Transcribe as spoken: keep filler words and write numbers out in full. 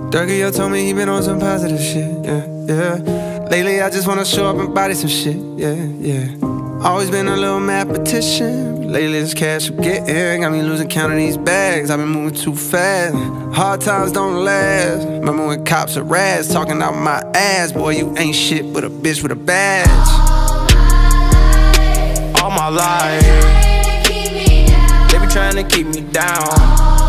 Durkio told me he been on some positive shit, yeah, yeah. Lately I just wanna show up and body some shit, yeah, yeah. Always been a little mathematician, but lately this cash I'm getting got me losing count of these bags. I've been moving too fast, hard times don't last. Remember when cops are rats, talking out my ass. Boy, you ain't shit but a bitch with a badge. All my life, they be trying to keep me down.